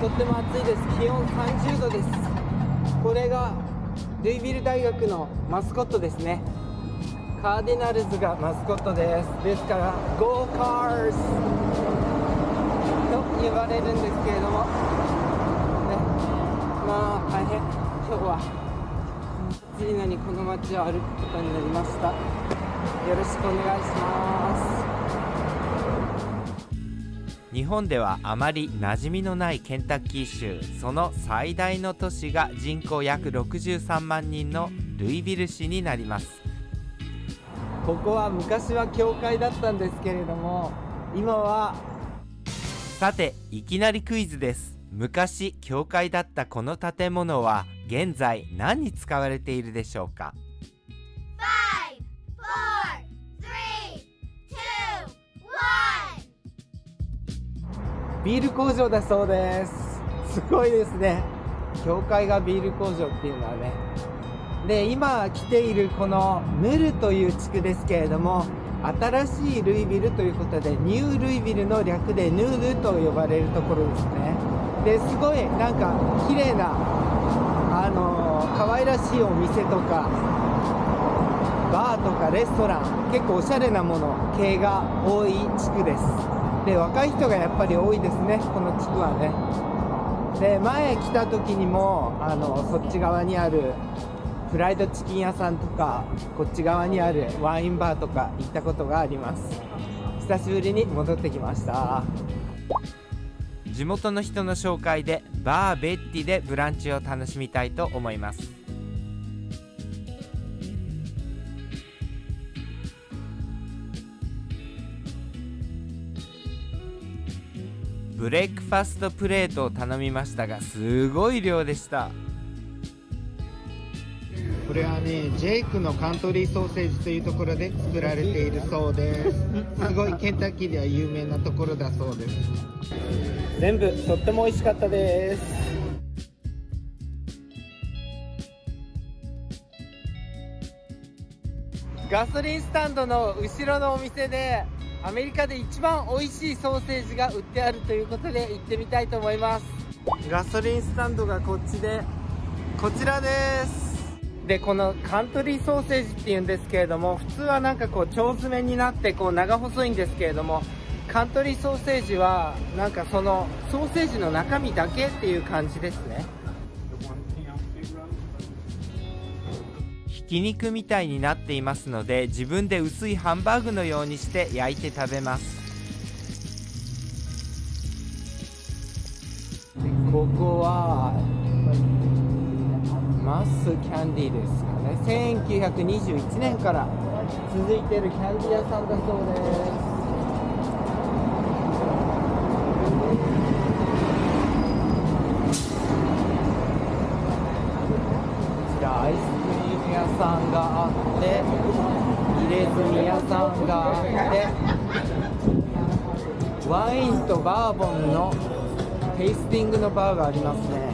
とっても暑いです。気温30度です。これがルイビル大学のマスコットですね。カーディナルズがマスコットです。ですから Go Cars と呼ばれるんですけれども、ね、まあ大変、今日は暑いのにこの街を歩くことになりました。よろしくお願いします。 日本ではあまり馴染みのないケンタッキー州、その最大の都市が人口約63万人のルイビル市になります。 ここは昔は教会だったんですけれども、今は。 さて、いきなりクイズです。昔教会だったこの建物は現在何に使われているでしょうか？ ビール工場だそうです。すごいですね。教会がビール工場っていうのはね。で、今来ているこのヌルという地区ですけれども、新しいルイビルということで、ニュールイビルの略でヌルと呼ばれるところですね。で、すごいなんか綺麗な可愛らしいお店とかバーとかレストラン、結構おしゃれなもの系が多い地区です。で、若い人がやっぱり多いですね、この地区はね。で、前来た時にもそっち側にあるフライドチキン屋さんとか、こっち側にあるワインバーとか行ったことがあります。久しぶりに戻ってきました。 地元の人の紹介でバーベッティでブランチを楽しみたいと思います。ブレックファストプレートを頼みましたが、すごい量でした。 これはね、ジェイクのカントリーソーセージというところで作られているそうです。すごいケンタッキーでは有名なところだそうです。全部とっても美味しかったです。ガソリンスタンドの後ろのお店でアメリカで一番美味しいソーセージが売ってあるということで行ってみたいと思います。ガソリンスタンドがこっちで、こちらです。で、このカントリーソーセージっていうんですけれども、普通はなんかこう腸詰めになってこう長細いんですけれども、カントリーソーセージはなんかそのソーセージの中身だけっていう感じですね。 ひき肉みたいになっていますので、自分で薄いハンバーグのようにして焼いて食べます。 ここはマスキャンディーですかね。1921年から続いているキャンディー屋さんだそうです。こちらアイスクリーム屋さんがあって、入れ墨屋さんがあって、ワインとバーボンのテイスティングのバーがありますね。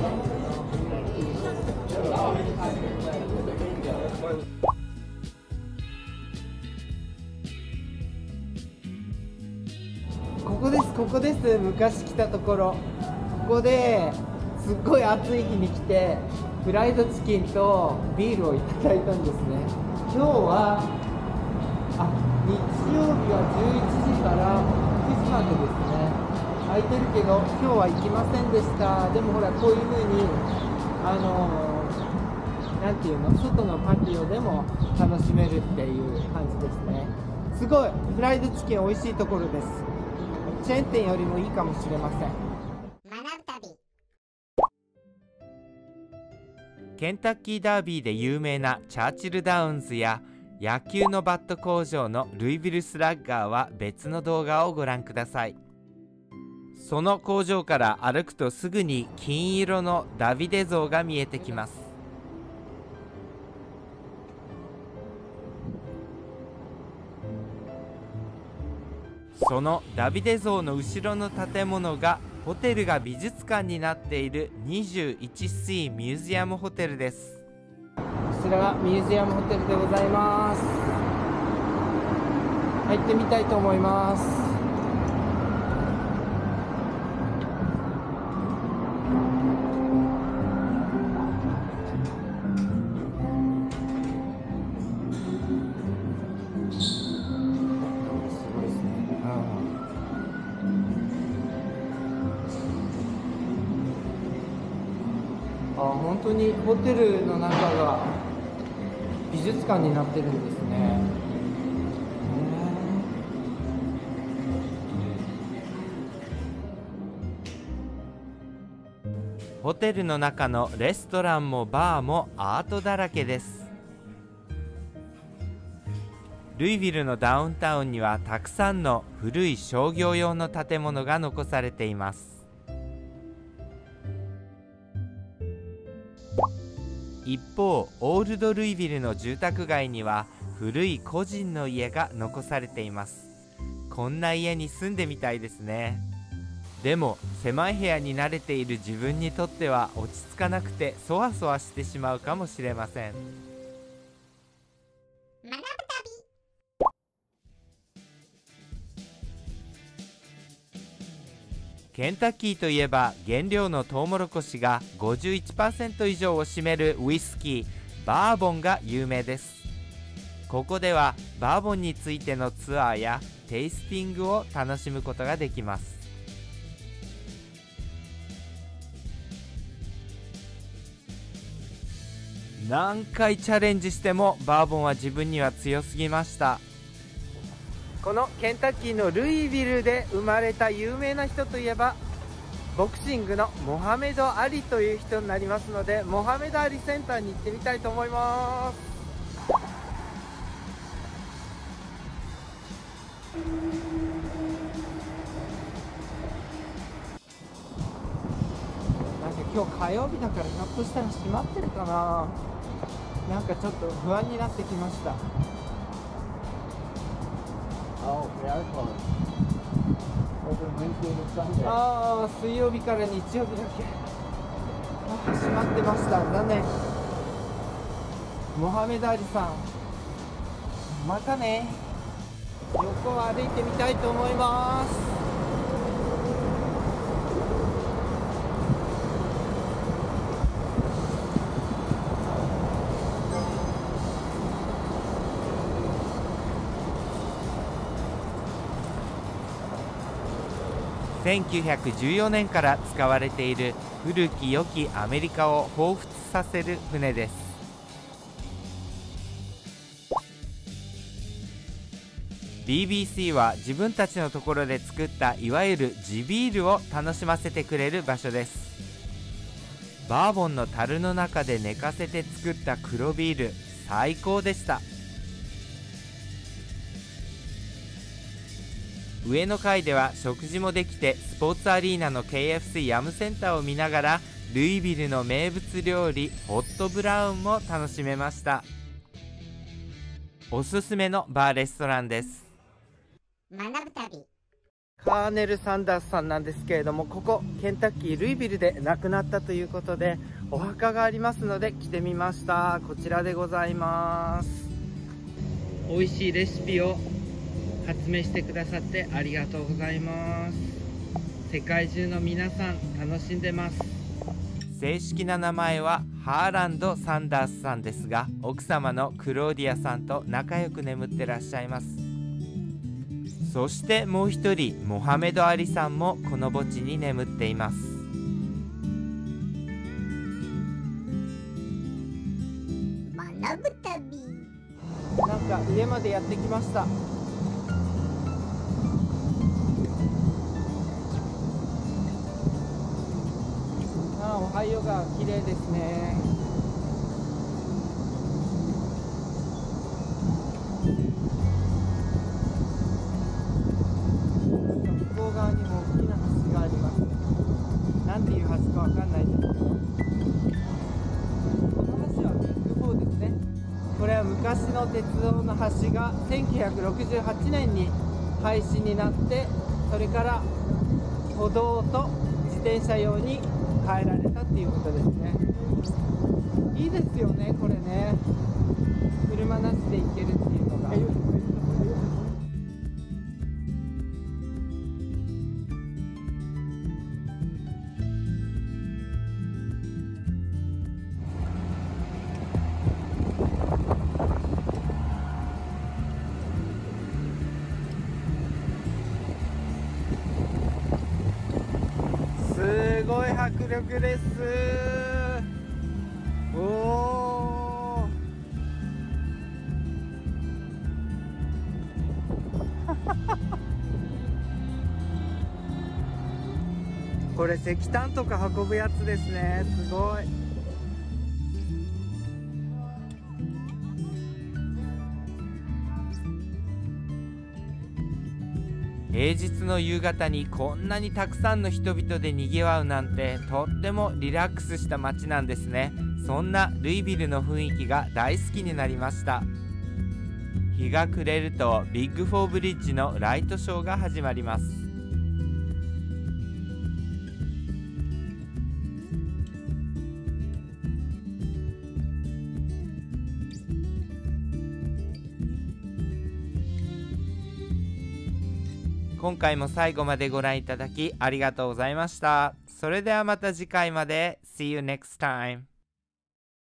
ここです。昔来たところ。ここですっごい暑い日に来て、フライドチキンとビールをいただいたんですね。今日は日曜日は11時から9時までですね。空いてるけど今日は行きませんでした。でもほら、こういう風になんていうの、外のパティオでも楽しめるっていう感じですね。すごいフライドチキン美味しいところです。チェーン店よりもいいかもしれません。 ケンタッキーダービーで有名なチャーチルダウンズや野球のバット工場のルイビルスラッガーは別の動画をご覧ください。その工場から歩くとすぐに金色のダビデ像が見えてきます。そのダビデ像の後ろの建物がホテルが美術館になっている 21C ミュージアムホテルです。 こちらがミュージアムホテルでございます。入ってみたいと思います。 本当にホテルの中が美術館になってるんですね。 ホテルの中のレストランもバーもアートだらけです。ルイビルのダウンタウンにはたくさんの古い商業用の建物が残されています。一方、オールドルイビルの住宅街には古い個人の家が残されています。こんな家に住んでみたいですね。でも狭い部屋に慣れている自分にとっては落ち着かなくてそわそわしてしまうかもしれません。学ぶ旅。ケンタッキーといえば原料のトウモロコシが 51% 以上を占めるウイスキーバーボンが有名です。ここではバーボンについてのツアーやテイスティングを楽しむことができます。何回チャレンジしてもバーボンは自分には強すぎました。このケンタッキーのルイビルで生まれた有名な人といえばボクシングのモハメド・アリという人になりますので、モハメド・アリセンターに行ってみたいと思います。なんか今日火曜日だからひょっとしたら閉まってるかな。なんかちょっと不安になってきました。ああ、水曜日から日曜日だけ閉まってました。残念。モハメド・アリさん、またね。横を歩いてみたいと思います。1914年から使われている古き良きアメリカを彷彿させる船です。BBC は自分たちのところで作ったいわゆる地ビールを楽しませてくれる場所です。バーボンの樽の中で寝かせて作った黒ビール、最高でした。上の階では食事もできて、スポーツアリーナの KFC ヤムセンターを見ながらルイビルの名物料理ホットブラウンも楽しめました。おすすめのバーレストランです。学ぶ旅。カーネル・サンダースさんなんですけれども、ここケンタッキールイビルで亡くなったということでお墓がありますので来てみました。こちらでございます。美味しいレシピを発明してくださってありがとうございます。世界中の皆さん楽しんでます。正式な名前はハーランド・サンダースさんですが、奥様のクローディアさんと仲良く眠ってらっしゃいます。そしてもう一人、モハメド・アリさんもこの墓地に眠っています。学ぶ旅。なんか家までやってきました。おはようが綺麗ですね。向こう側にも大きな橋があります。なんていう橋かわかんないですけど、この橋はビッグ4ですね。これは昔の鉄道の橋が1968年に廃止になって、それから歩道と自転車用に変えられたっていうことですね。いいですよね、これね。車なしで行けるっていうのが。すごい迫力です。 これ石炭とか運ぶやつですね。すごい。 平日の夕方にこんなにたくさんの人々でにぎわうなんて、とってもリラックスした街なんですね。そんなルイビルの雰囲気が大好きになりました。日が暮れるとビッグフォーブリッジのライトショーが始まります。今回も最後までご覧いただきありがとうございました。それではまた次回まで。See you next time.